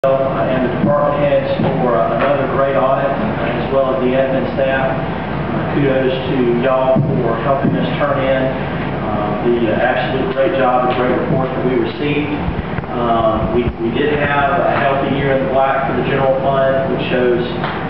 And the department heads for another great audit, as well as the admin staff. Kudos to y'all for helping us turn in the absolute great job and great report that we received. We did have a healthy year in the black for the general fund, which shows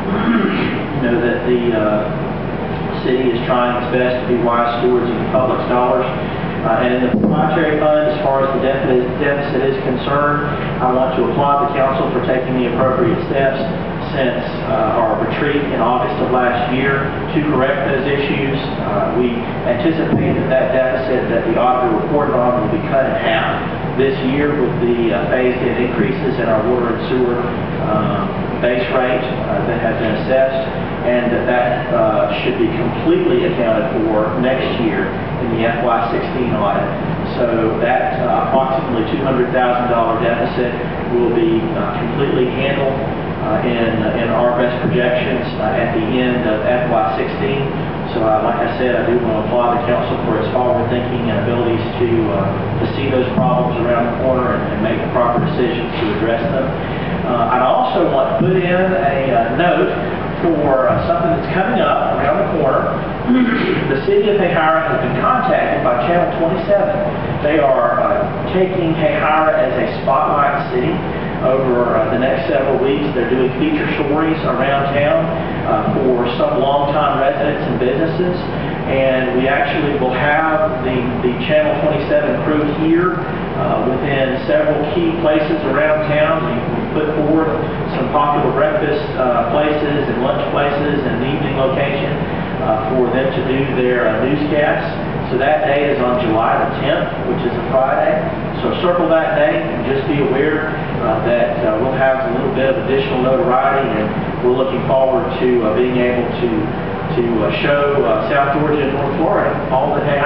that the city is trying its best to be wise stewards of the public's dollars. And in the proprietary fund, as far as the deficit is concerned, I want to applaud the council for taking the appropriate steps since our retreat in August of last year to correct those issues. We anticipate that deficit that the auditor reported on will be cut in half this year with the phased-in increases in our water and sewer base rate that have been assessed, and that should be completely accounted for next year in the FY16 audit. So that approximately $200,000 deficit will be completely handled in our best projections at the end of FY16. So like I said, I do want to applaud the council for its forward thinking and abilities to see those problems around the corner and make the proper decisions to address them. I also want to put in a note for something that's coming up around the corner. The city of Hahira has been contacted by Channel 27. They are taking Hahira as a spotlight city over the next several weeks. They're doing feature stories around town for some longtime residents and businesses. And we actually will have the Channel 27 crew here within several key places around town. We put forward some popular breakfast places and lunch places and evening location for them to do their newscasts. So that day is on July the 10th, which is a Friday. So circle that day and just be aware that we'll have a little bit of additional notoriety, and we're looking forward to being able to show South Georgia and North Florida all that